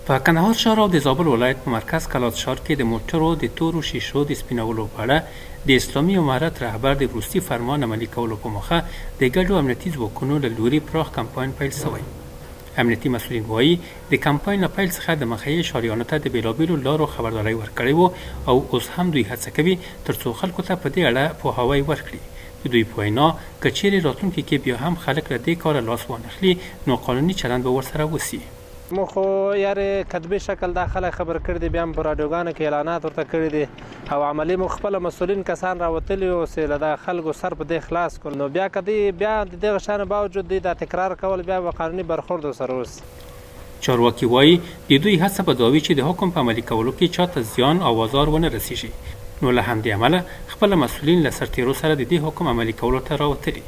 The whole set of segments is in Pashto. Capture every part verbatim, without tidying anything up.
په کندهار ښار او د زابل ولایت په مرکز کلات ښار کې د موټرو د تورو شیشو د سپینولو په اړه د اسلامي امارت رهبر د وروستي فرمان عملي کولو په موخه د ګډو امنیتي ځواکونو له لوري پراخ کمپاین پیل شوی. امنیتي مسؤلین وایي د کمپاین له پیل څخه د مخې ښاریانو ته د بېلابېلو لارو خبرداری ورکړی و او اوس هم دوی هڅه کوي ترڅو خلکو ته په دې اړه پوهاوی ورکړي. د دوی په وینا که چیرې راتلونکي کې بیا هم خلک له دې کاره لاس وانخلي نو قانوني چلند به ورسره وسي. مو خو یاره کتبي شکل دا خلک خبر کړي دي، بیا هم په راډیوګانو کې اعلانات ورته کړي دي او عملي مو خپله مسؤلین کسان راوتلي و چې له دا خلکو سر په دې خلاص کړل، نو بیا که دوی بیا د دغه شیانو باوجود دوی دا تکرار کول بیا به قانوني برخورد ورسره وسي. چارواکي وایي د دوی هڅه به دا وي چې د حکم په عملي کولو کې چاته زیان او آزار ونه رسیږي، نو له همدې امله خپله مسؤلین له سرتیرو سره د دې حکم عملي کولو ته راوتلي.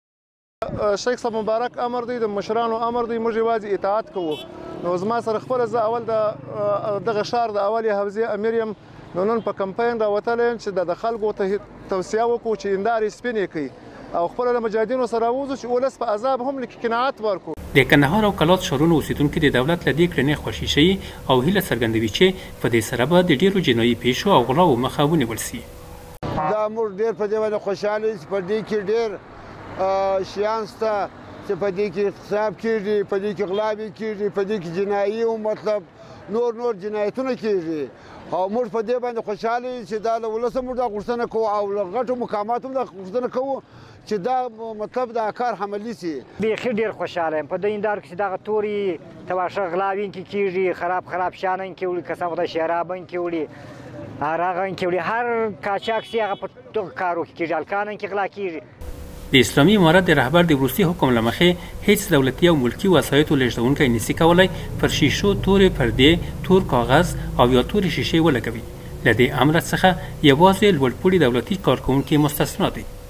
شیخ صاحب مبارک امر دی، د مشرانو امر دی، موږ یوازې اطاعت کوو. نو زما سره خپله زه اول د دغه ښار د اولې حوزې امیر یم، نو نن په کمپاین راوتلی یم چې د خلکو ته توصیه وکړو چې هندارې سپینې کړي او خپله له مجاهدینو سره راووځو چې ولس په عذاب هم لکه قناعت ورکړو. د کندهار او کلات ښارونو اوسېدونکي د دولت له دې کړنې خوښي شوي او هیله څرګندوي چې په دې سره به د ډېرو جنایي پیښو او غلاو مخه ونیول سي. دا موږ ډېر په دې باندې خوشحاله یو چې په دې کې ډېر شیان شته چې په دې کې اغتصاب کېږي، په دې کې غلاوې کېږي، په دې کې جنایي او مطلب نور نور جنایتونه کېږي او موږ په دې باندې خوشحاله یو چې دا له ولس موږ دا غوښتنه کوو او له غټو مقاماتو هم دا غوښتنه کوو چې دا مطلب دا کار عملي شي. بیخي ډېر خوشحاله یم په دې هندارو کې چې دغه تورې تماشه غلاوې انکې کېږي، خراب خراب شیان انکې وړي، قسم خدای شراب انکې وړي، هغه انکې وړي، هر قاچاق چې هغه په دغه کارو کې کېږي، هلکان انکې غلا کېږي. د اسلامي امارت د رهبر د وروستي حکم له مخې هیڅ دولتي او ملکي وسایطو لیږدونکی نشي کولی پر شیشو تورې پردې، تور کاغذ او یا تورې شیشې ولګوي. له دې امر څخه یوازې لوړپوړي دولتي کارکوونکي مستثنا دي.